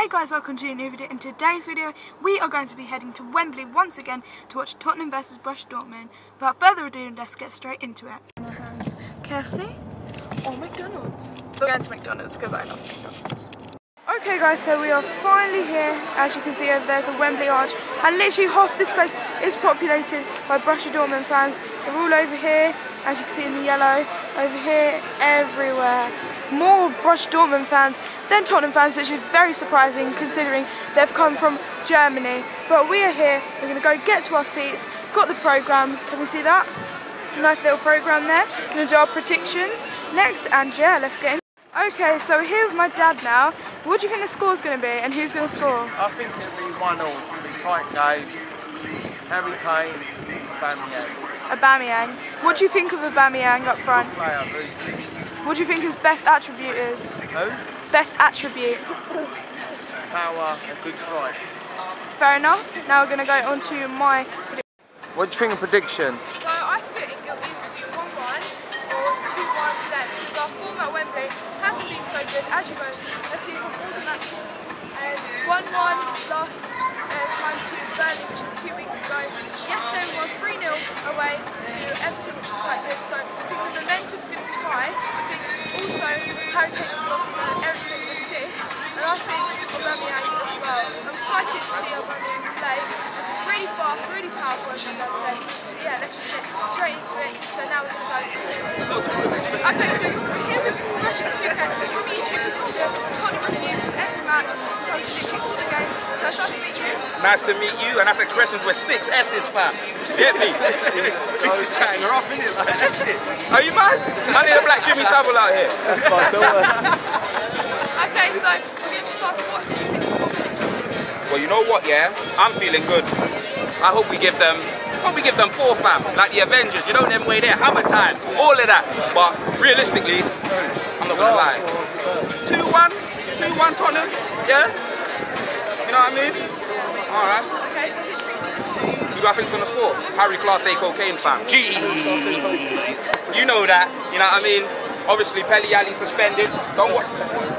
Hey guys, welcome to a new video. In today's video, we are going to be heading to Wembley once again to watch Tottenham vs Borussia Dortmund. Without further ado, let's get straight into it. In our hands, KFC or McDonald's? We're going to McDonald's because I love McDonald's. Okay guys, so we are finally here. As you can see over there's a Wembley arch, and literally half this place is populated by Borussia Dortmund fans. They're all over here, as you can see in the yellow, over here, everywhere. More Borussia Dortmund fans than Tottenham fans, which is very surprising considering they've come from Germany. But we are here, we're going to go get to our seats, got the programme, can we see that? Nice little programme there. We're going to do our predictions next, and yeah, let's get in. Okay, so we're here with my dad now. What do you think the score's going to be and who's going to score? I think it'll be 1-0, it'll be tight game. Harry Kane, Aubameyang. Aubameyang. What do you think of Aubameyang up front? Good player, very good. What do you think his best attribute is? Who? Best attribute. Power and good strike. Fair enough. Now we're going to go on to my... What do you think of prediction? So I think it'll either be 1-1 or 2-1 to them, because our form at Wembley hasn't been so good, as you guys have seen from all the matches. 1-1 lost time to Burnley, which is 2 weeks ago. Yesterday we won 3-0 away to Everton, which is quite good, so I think the momentum's going to be high. I think also Harry Kane scored from the Eriksen assist, and I think Aubameyang as well. I'm excited to see Aubameyang play. It's really fast, really powerful, as my dad said. So yeah, let's just get straight into it. So now we're going to go. Okay, so we're here with Expressions 2K from YouTube, which is the Tottenham reviews of every match. We've gone to literally all the games. So it's nice to meet you. Nice to meet you, and that's Expressions with 6 S's, fam. Get me? He's just chatting her up, innit? Like, that's it. Are you mad? I need a black Jimmy Savile out here. That's fine, don't worry. Okay, so we're going to just ask, what do you think the score prediction is going to be? Well, you know what, yeah? I'm feeling good. I hope we give them 4, fam. Like the Avengers, you know them way there, hammer time, all of that. But realistically, I'm not gonna lie. 2-1 Tottenham, yeah? You know what I mean? Alright. Okay, so who do you think is going to score? Who do I think's gonna score? Harry Class A cocaine, fam. Jeez. You know that, you know what I mean? Obviously, Pelly Ali suspended. Don't watch.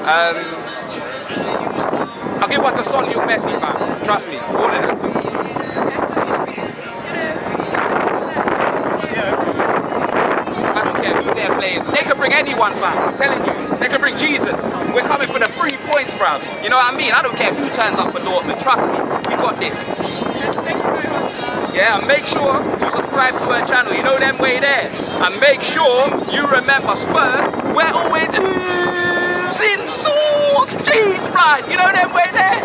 I'll give one to Son, Leo Messi, fam. Trust me, all of that. They could bring anyone, fam. I'm telling you. They could bring Jesus. We're coming for the 3 points, bruv. You know what I mean? I don't care who turns up for Dortmund. Trust me. We got this. Yeah, and make sure you subscribe to our channel. You know them way there. And make sure you remember Spurs. We're always in sauce. Jeez, blood. You know them way there.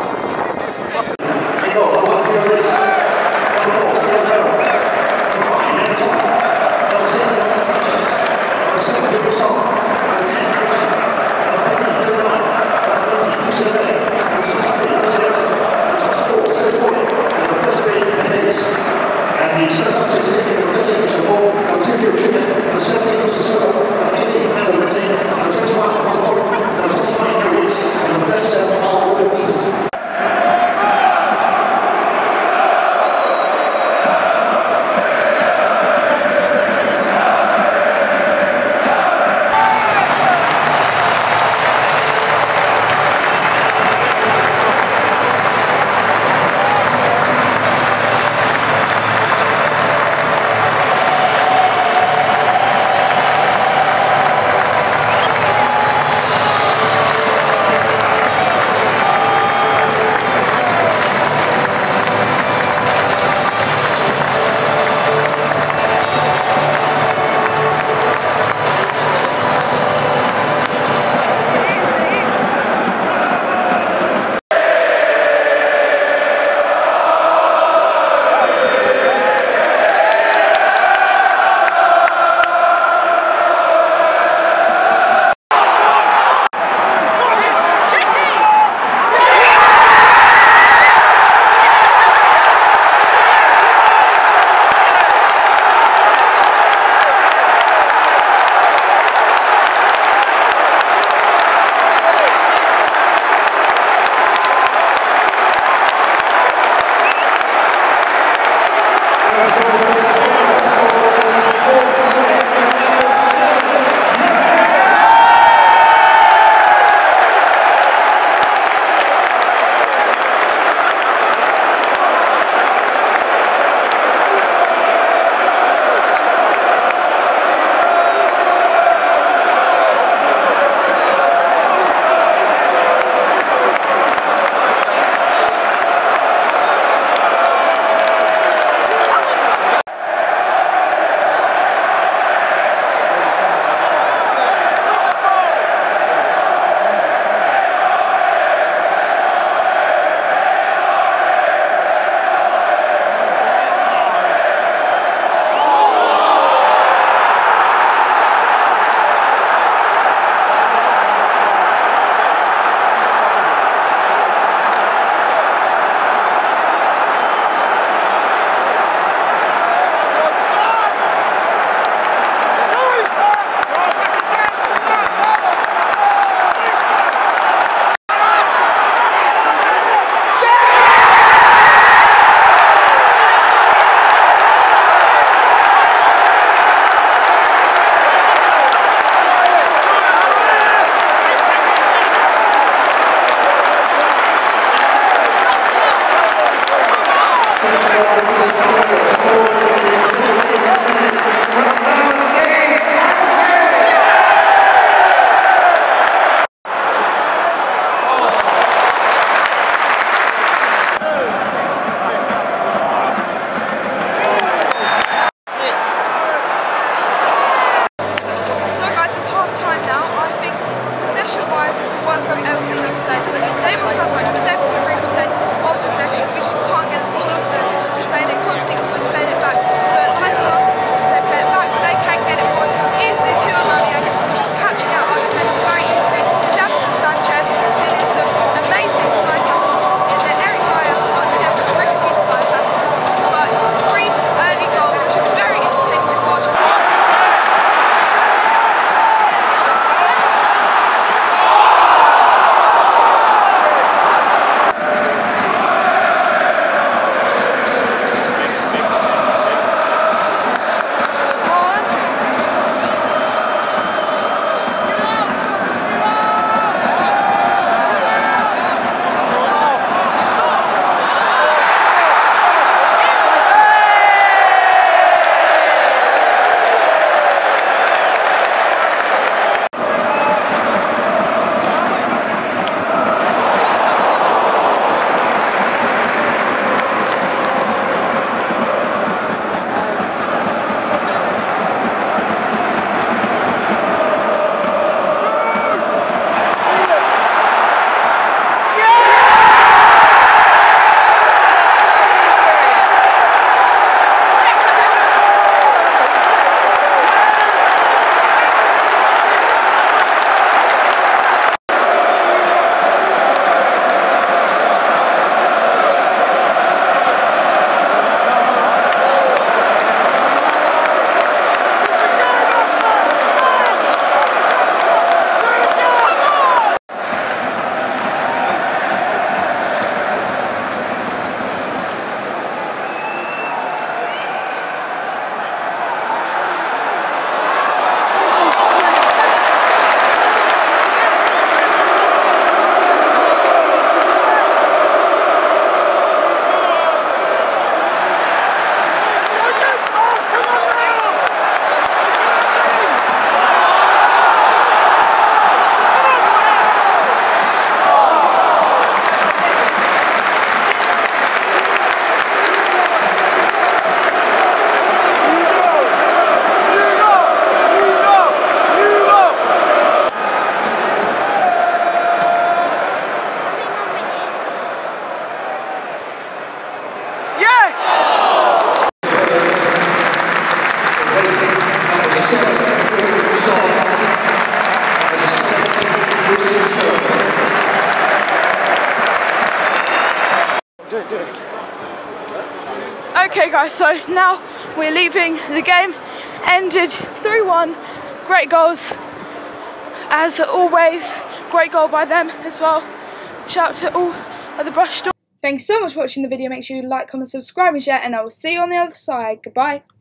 Okay guys, so now we're leaving. The game ended 3-1. Great goals as always. Great goal by them as well. Shout out to all of the Brush Dortmund. Thanks so much for watching the video. Make sure you like, comment, subscribe and share, and I will see you on the other side. Goodbye.